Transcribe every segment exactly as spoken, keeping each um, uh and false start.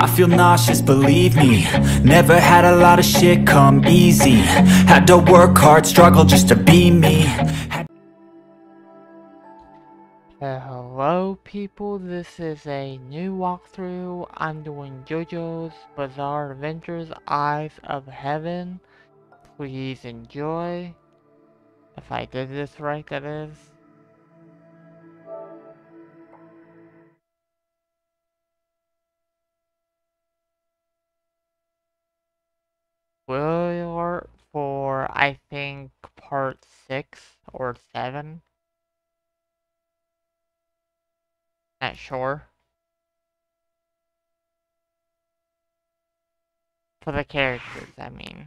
I feel nauseous, believe me. Never had a lot of shit come easy. Had to work hard, struggle just to be me. Had Uh, hello people, this is a new walkthrough. I'm doing JoJo's Bizarre Adventures Eyes of Heaven. Please enjoy. If I did this right, that is. Spoiler alert for, I think, part six or seven. Not sure. For the characters, I mean.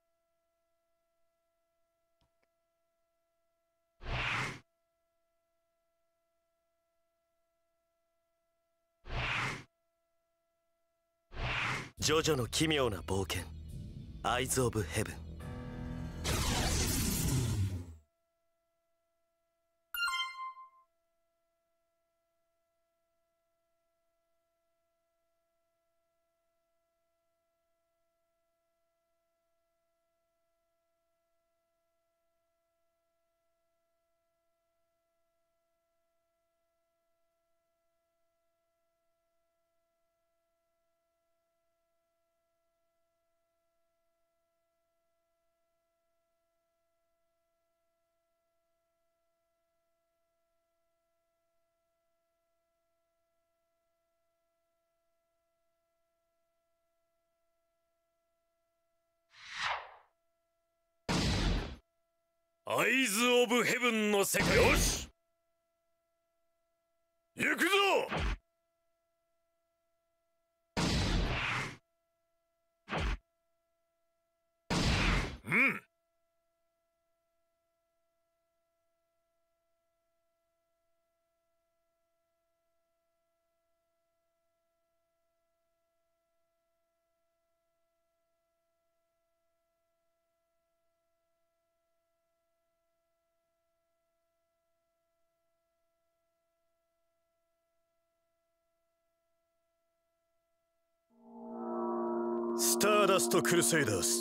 JoJo の奇妙な冒険 Eyes of Heaven。 アイズ・オブ・ヘブンの世界。よし行くぞ。うん。スターダスト・クルセイダース。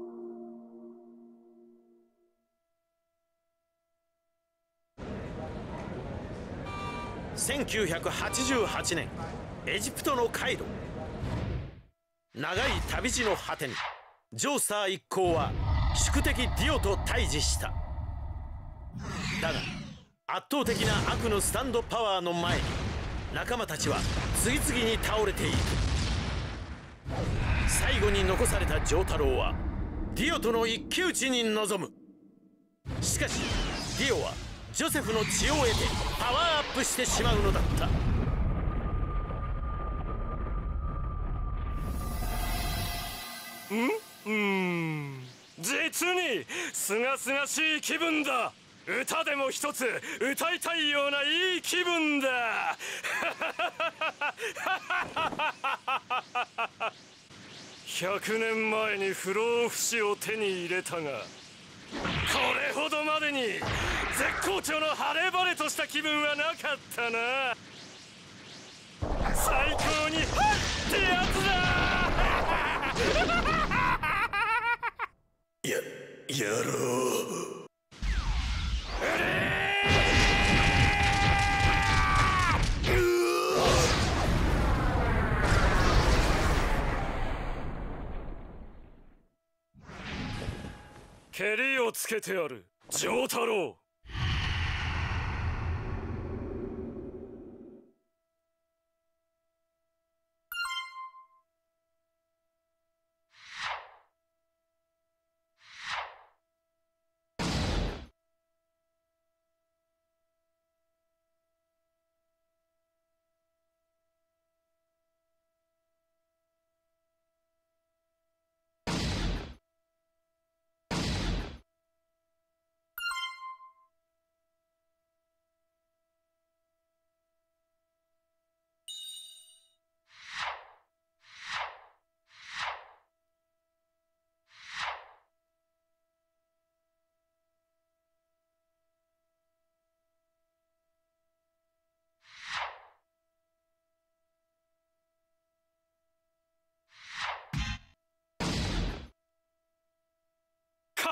せんきゅうひゃくはちじゅうはちねん、エジプトのカイロ。長い旅路の果てにジョーサー一行は宿敵ディオと対峙した。だが圧倒的な悪のスタンドパワーの前に仲間たちは次々に倒れていく。最後に残された丈太郎はディオとの一騎打ちに臨む。しかしディオはジョセフの血を得てパワーアップしてしまうのだった。んうーん実にすがすがしい気分だ。歌でも一つ歌いたいようないい気分だ。ひゃくねんまえに不老不死を手に入れたが、これほどまでに絶好調の晴れ晴れとした気分はなかったな。最高にハッってやつだ。や、やろう。蹴りをつけてやる、丈太郎。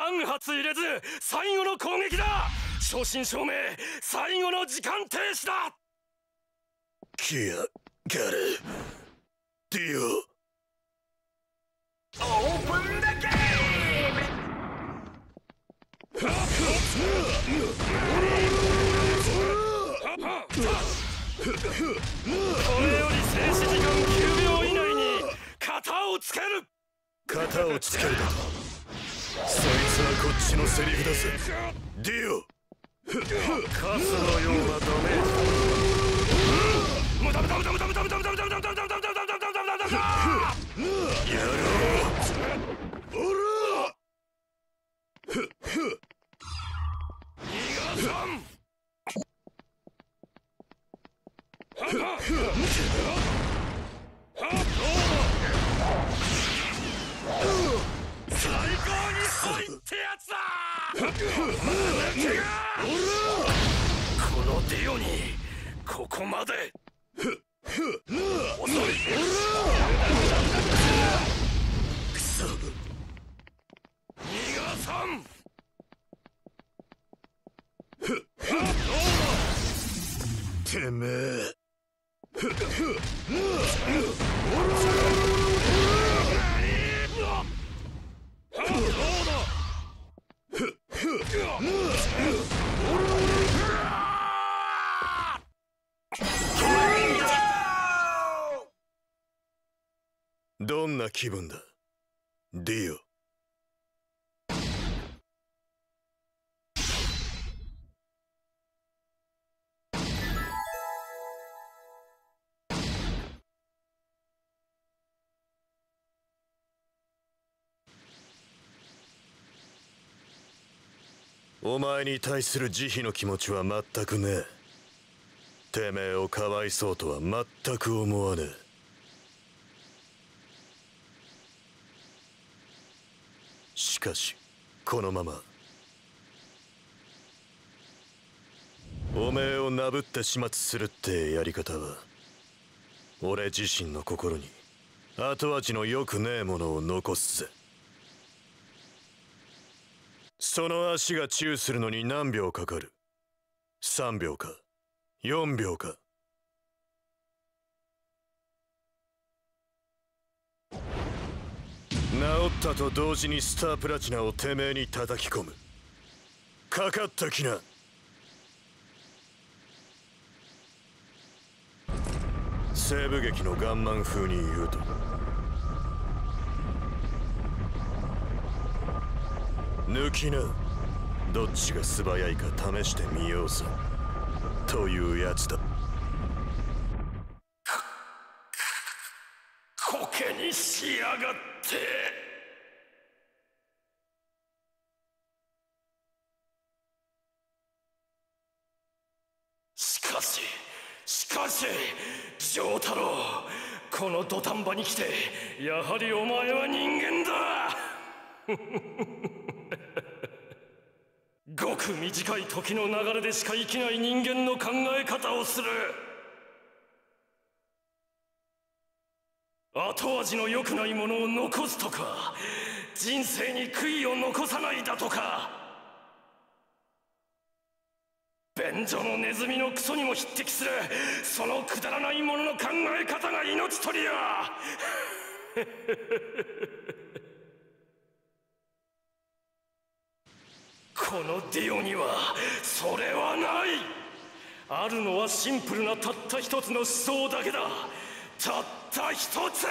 さん発入れず最後の攻撃だ。正真正銘最後の時間停止だ。 キア、ガル、ディオ。オープンだゲーム。 これより静止時間きゅうびょう以内に型をつける。 型をつけるだと。そいつはこっちのセリフだぜ。ディオ。カスのようなダメージ。ムダムダムダムダムダムダムダムダムダムダムダムダムダムダムダムダム。やろう。おら。逃がさん。最高に来いってやつだ。このディオにここまで遅い。クソ逃がさん。てめえどんな気分だ、ディオ。お前に対する慈悲の気持ちは全くねえ。てめえをかわいそうとは全く思わねえ。しかしこのままおめえをなぶって始末するってやり方は俺自身の心に後味の良くねえものを残すぜ。その足がチューするのに何秒かかる？さんびょうかよんびょうか。治ったと同時にスタープラチナをてめえに叩き込む。かかったきな。西部劇のガンマン風に言うと抜きな。どっちが素早いか試してみようさというやつだ。コケにしやがって。しかししかし丈太郎、この土壇場に来てやはりお前は人間だ。ごく短い時の流れでしか生きない人間の考え方をする。後味の良くないものを残すとか、人生に悔いを残さないだとか、便所のネズミのクソにも匹敵するそのくだらないものの考え方が命取りや。このディオにはそれはない。あるのはシンプルなたった一つの思想だけだ。たった一つ。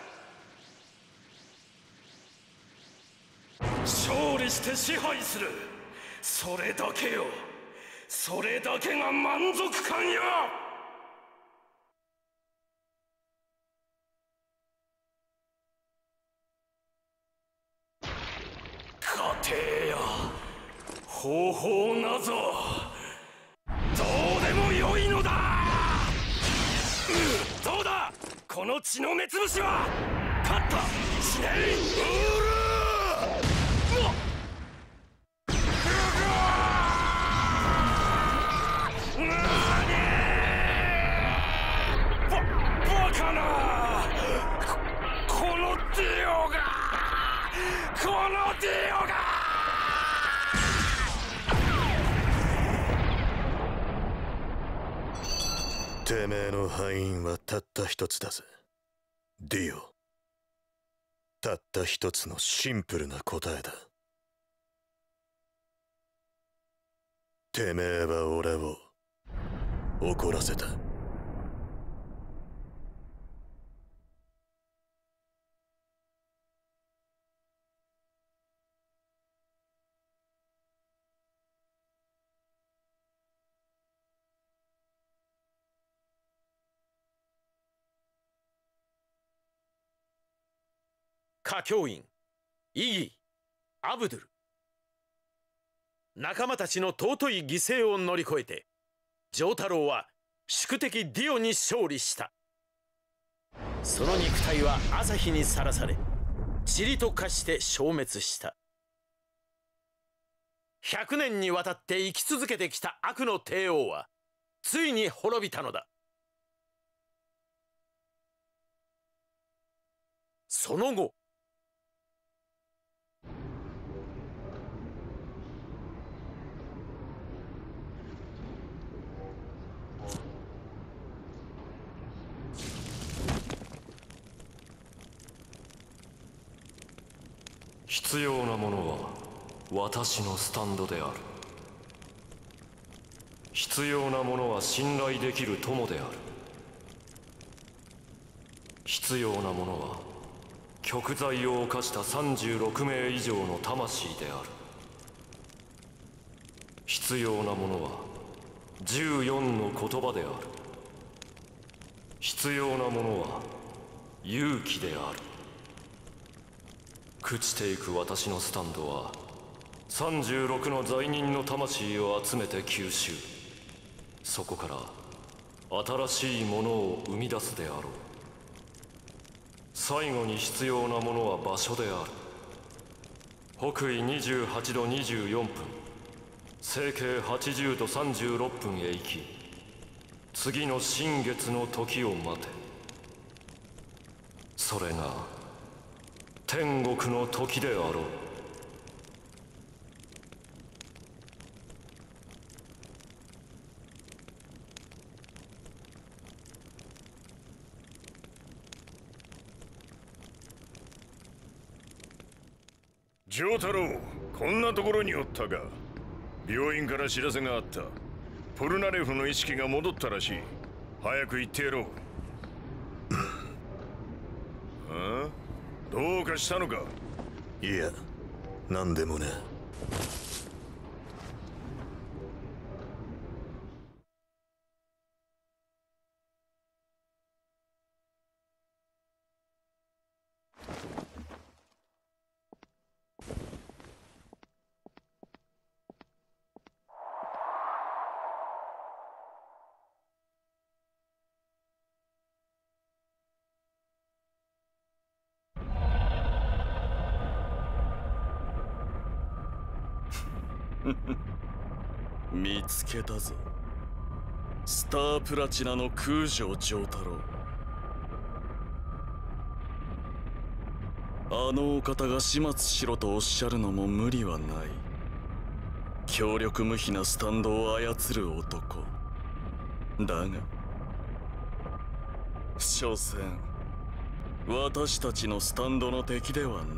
勝利して支配する、それだけよ。それだけが満足感よ。家庭や方法なぞどうでもよいのだ。どうだ、この血の目つぶしは。勝ったしねえ。うるバカな。このディオがこのディオがてめえの敗因はたった一つだぜ、ディオ。たった一つのシンプルな答えだ。てめえは俺を怒らせた。歌教員イギー、アブドゥル、仲間たちの尊い犠牲を乗り越えて丈太郎は宿敵ディオに勝利した。その肉体は朝日にさらされ塵と化して消滅した。ひゃくねんにわたって生き続けてきた悪の帝王はついに滅びたのだ。その後、 必要なものは私のスタンドである。必要なものは信頼できる友である。必要なものは極罪を犯したさんじゅうろくめい以上の魂である。必要なものはじゅうよんの言葉である。必要なものは勇気である。朽ちていく私のスタンドはさんじゅうろくの罪人の魂を集めて吸収、そこから新しいものを生み出すであろう。最後に必要なものは場所である。北緯にじゅうはちどにじゅうよんぷん、西経はちじゅうどさんじゅうろっぷんへ行き、次の新月の時を待て。それが天国の時であろう。 丈太郎、こんなところにおったが。病院から知らせがあった。ポルナレフの意識が戻ったらしい。早く行ってやろう。ああ、どうかしたのか？いや、何でもね。 見つけたぞ。スタープラチナの空城丈太郎。あのお方が始末しろとおっしゃるのも無理はない。強力無比なスタンドを操る男だが、所詮私たちのスタンドの敵ではない。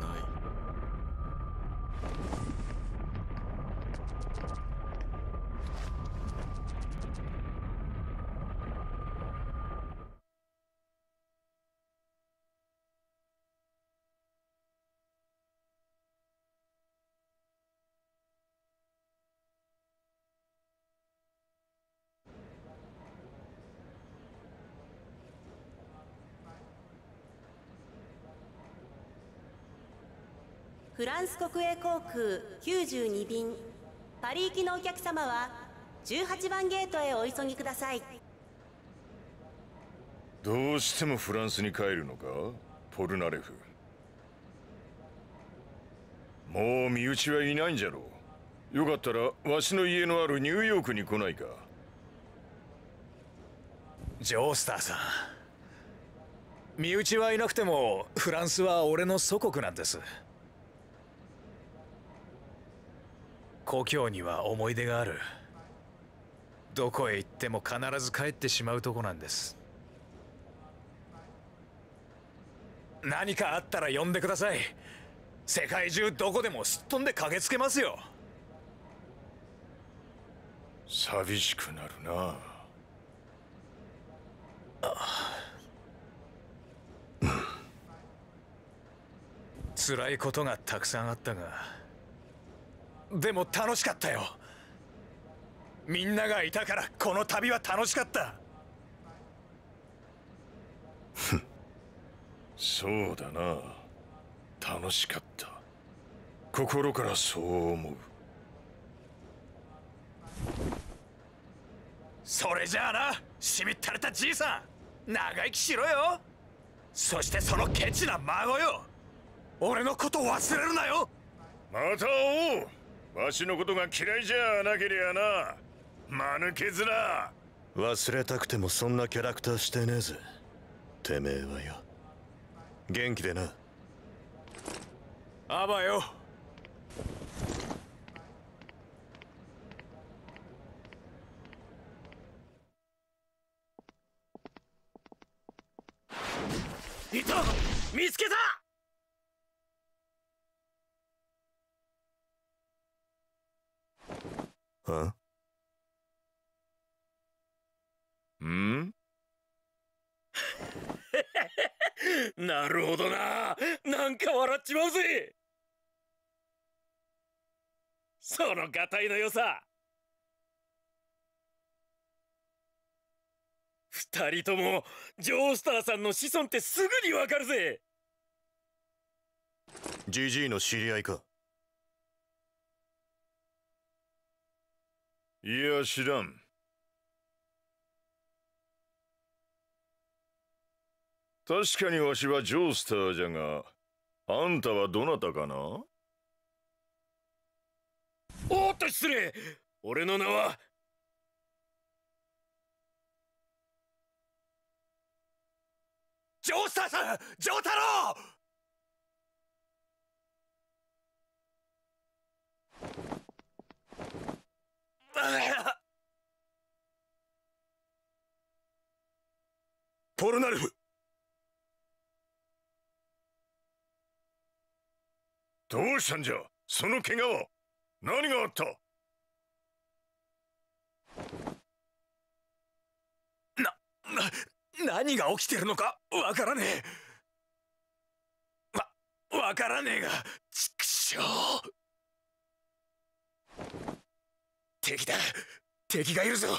フランス国営航空きゅうじゅうにびん、パリ行きのお客様はじゅうはちばんゲートへお急ぎください。 どうしてもフランスに帰るのか、ポルナレフ。もう身内はいないんじゃろう。よかったらわしの家のあるニューヨークに来ないか。 ジョースターさん、身内はいなくてもフランスは俺の祖国なんです。故郷には思い出がある。 どこへ行っても必ず帰ってしまうとこなんです。何かあったら呼んでください。世界中どこでもすっ飛んで駆けつけますよ。 寂しくなるな。 辛いことがたくさんあったが、でも楽しかったよ。みんながいたからこの旅は楽しかった。 そうだな、楽しかった。心からそう思う。 それじゃあな、しみったれたじいさん、長生きしろよ。そしてそのケチな孫よ、俺のこと忘れるなよ。 また会おう。わしのことが嫌いじゃなけりゃな、間抜け面。 忘れたくてもそんなキャラクターしてねえぜ、てめえはよ。元気でな。 あばよ。 いた、見つけた。 あ？ ん？ なるほどな、なんか笑っちまうぜ。そのガタイの良さ。二人ともジョースターさんの子孫ってすぐにわかるぜ。 ジジイの知り合いか？ いや、知らん。確かにわしはジョースターじゃが、あんたはどなたかな？ おっと失礼、俺の名はジョースターさん、ジョー太郎。 ポルナレフ、どうしたんじゃ、その怪我は。何があった？ な、な、何が起きてるのかわからねえ。わ、わからねえが、ちくしょう。敵だ、敵がいるぞ。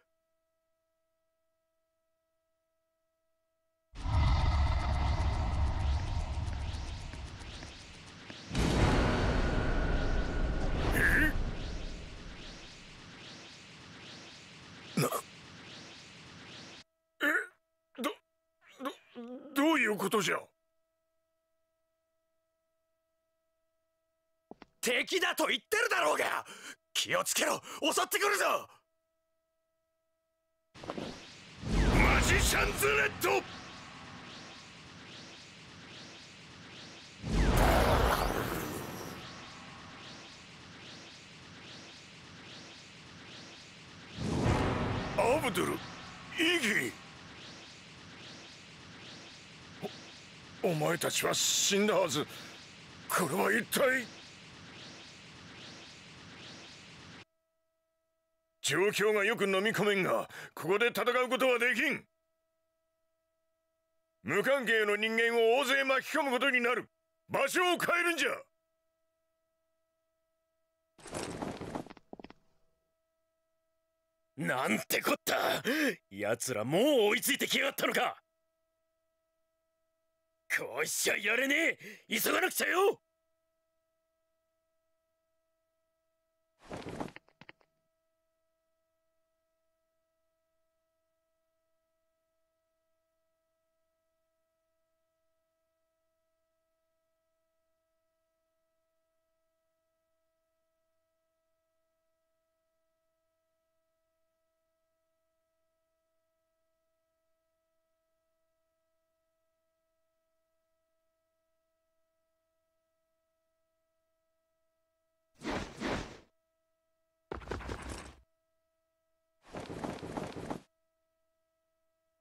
どういうことじゃ？ 敵だと言ってるだろうが。気をつけろ、襲ってくるぞ。 マジシャンズレッド。アブドゥル、イギー、お、お前たちは死んだはず。これは一体。状況がよく飲み込めんが、ここで戦うことはできん。無関係の人間を大勢巻き込むことになる。場所を変えるんじゃ。 なんてこった、奴らもう追いついてきやがったのか。こうしちゃやれねえ、急がなくちゃよ。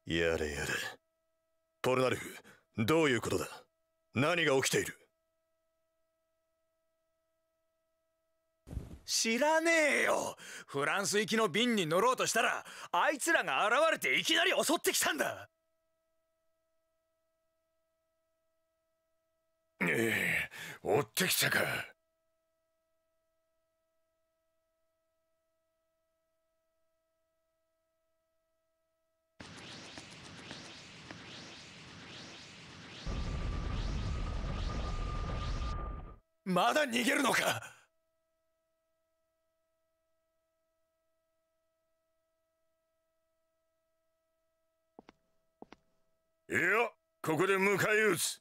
やれやれ。ポルナルフ、どういうことだ？何が起きている？ 知らねえよ。フランス行きの便に乗ろうとしたらあいつらが現れていきなり襲ってきたんだ。 ええ、追ってきたか。 まだ逃げるのか。 いや、ここで迎え撃つ。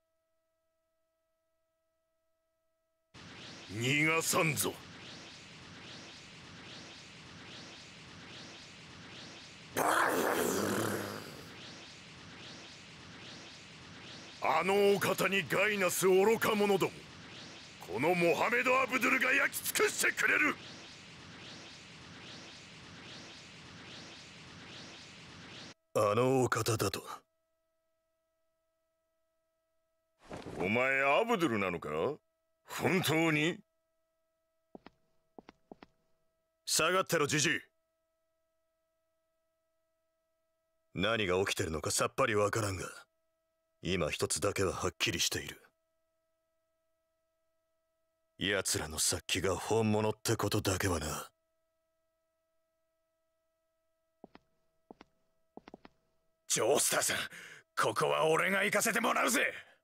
逃がさんぞ。あのお方にガイナス愚か者ども、このモハメド・アブドゥルが焼き尽くしてくれる。 あのお方だと？ お前アブドゥルなのか？本当に？ 下がってろ、ジジイ。何が起きてるのかさっぱりわからんが、今一つだけははっきりしている。奴らの殺気が本物ってことだけはな。 ジョースターさん、ここは俺が行かせてもらうぜ。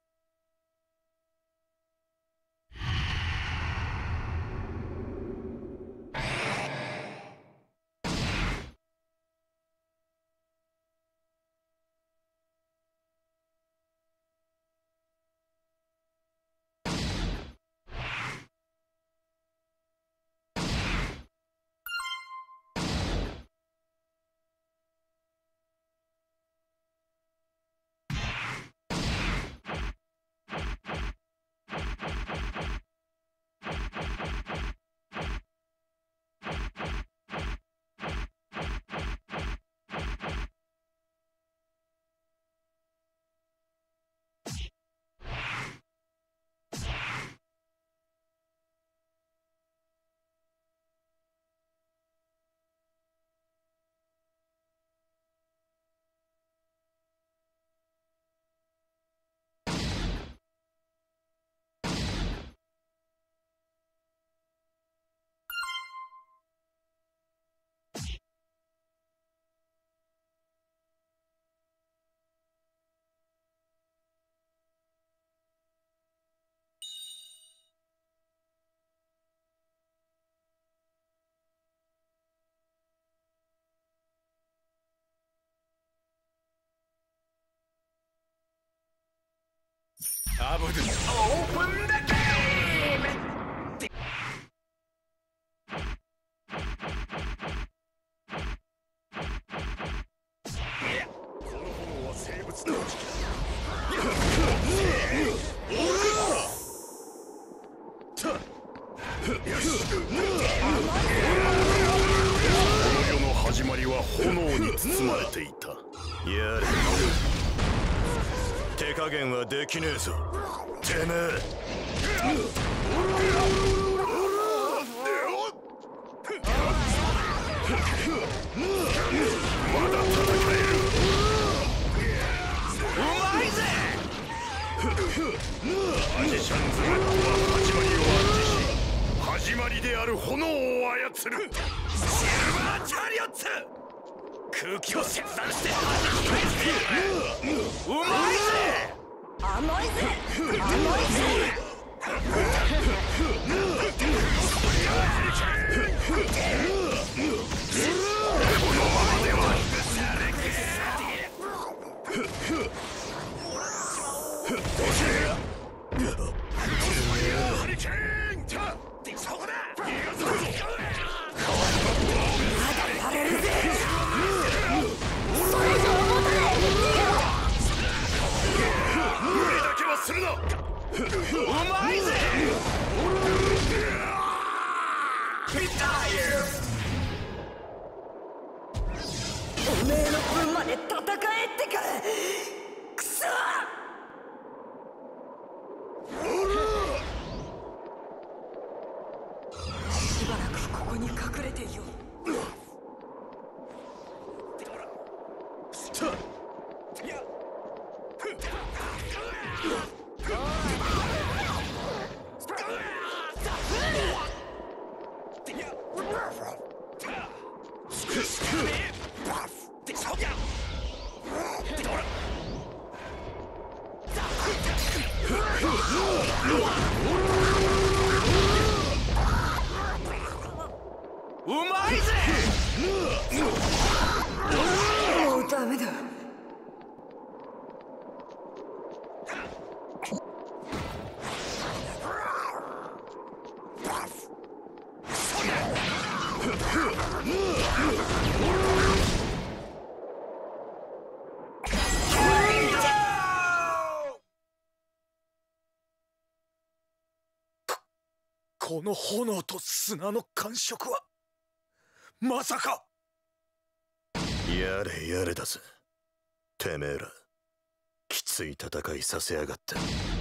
アブドゥル、オープンだゲーム。 この炎は生物の力。この世の始まりは炎に包まれていた。 やれ。手加減はできねえぞ、てめえ。 まだ戦える。 うまいぜ。 マジシャンズラックは始まりを暗示し、始まりである炎を操る。シルバーチャリオッツ。 空気を切断して弾き返してやる。うまいぜ。 甘いぜ。甘いぜ。 このままではハリケーンタそこだ。 まだやれるぜ。それ以上持たない。 無理だけはするな。 うまいぜ。 おめえの分までで戦えってか。くそ。しばらくここに隠れていよう。 うまいぜ。 もうダメだ。 この炎と砂の感触はまさか。 やれやれだぜ、てめえら。きつい戦いさせやがって。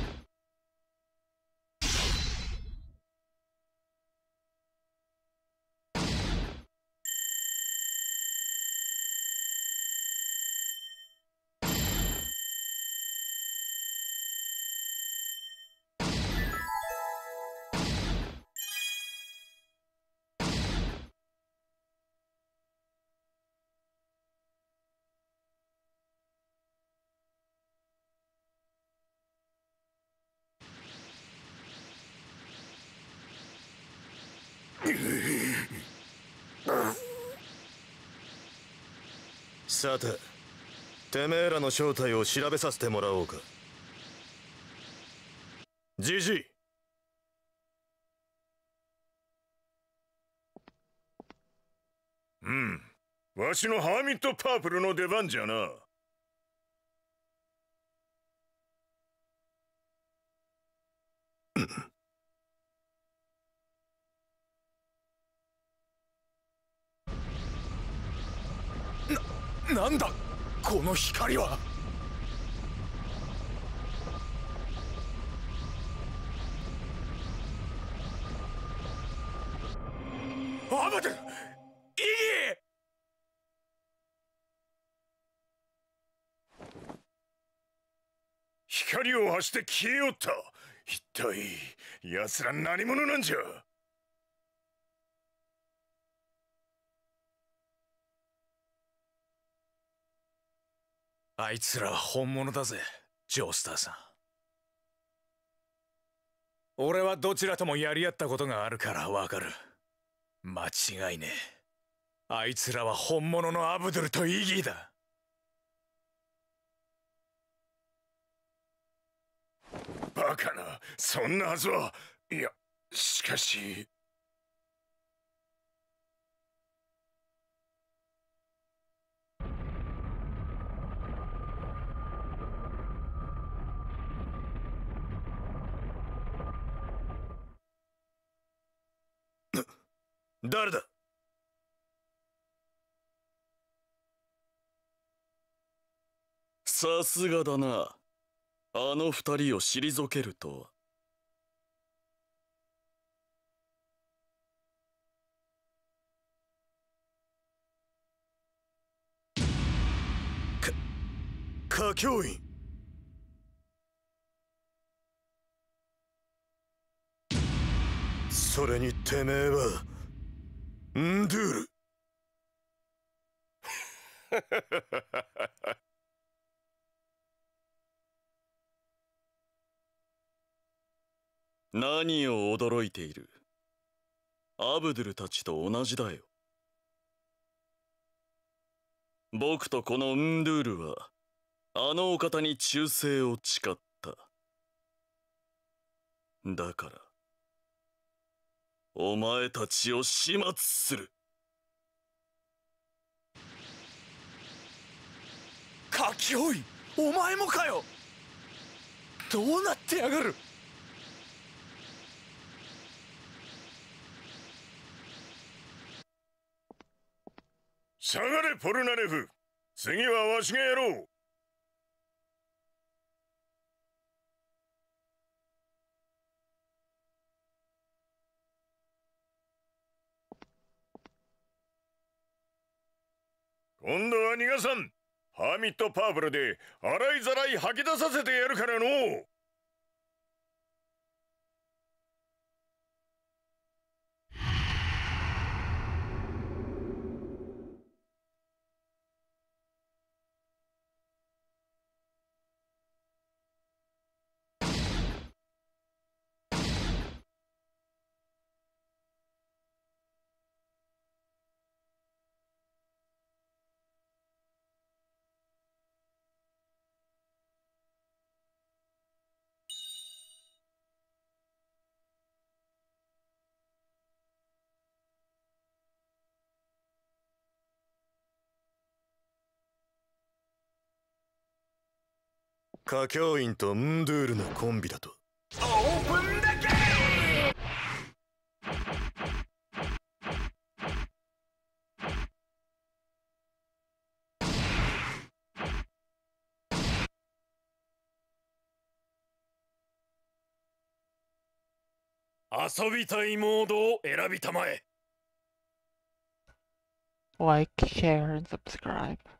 さて、てめえらの正体を調べさせてもらおうか。ジジイ。 うん、わしのハーミットパープルの出番じゃな。 な、なんだこの光は。アバドゥ、イギー。 光を発して消えよった。一体奴ら何者なんじゃ。 あいつらは本物だぜ、ジョースターさん。俺はどちらともやり合ったことがあるからわかる。間違いねえ。あいつらは本物のアブドゥルとイギーだ。 バカな、そんなはずは。いや、しかし。 誰だ。 さすがだな。あの二人を退けるとは。 か歌教員。それにてめえはンドゥール。 何を驚いている。アブドゥルたちと同じだよ。僕とこのンドゥールはあのお方に忠誠を誓った。だからお前たちを始末する。 カキオイ、お前もかよ。どうなってやがる。 下がれポルナレフ。 次はわしがやろう。今度は逃がさん。ハーミットパープルで洗いざらい吐き出させてやるからのう。 歌教員とムンドゥールのコンビだと。 オープンだけ。遊びたいモードを選びたまえ。 Like, share, and subscribe.